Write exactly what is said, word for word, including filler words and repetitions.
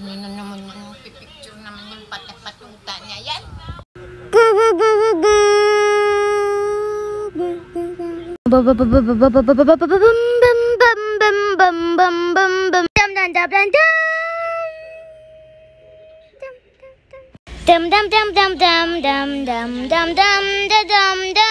Kanina naman yung pipicture naman yung patapatuta niya yan. Dum dum dum dum dum dum dum dum dum dum dum.